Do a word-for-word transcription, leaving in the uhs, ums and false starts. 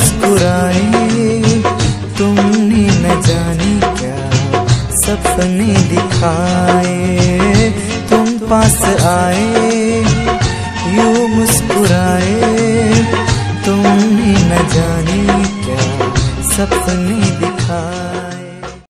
मुस्कुराए तुमने न जाने क्या सपने दिखाए। तुम पास आए यूं मुस्कुराए तुमने न जाने क्या सपने दिखाए।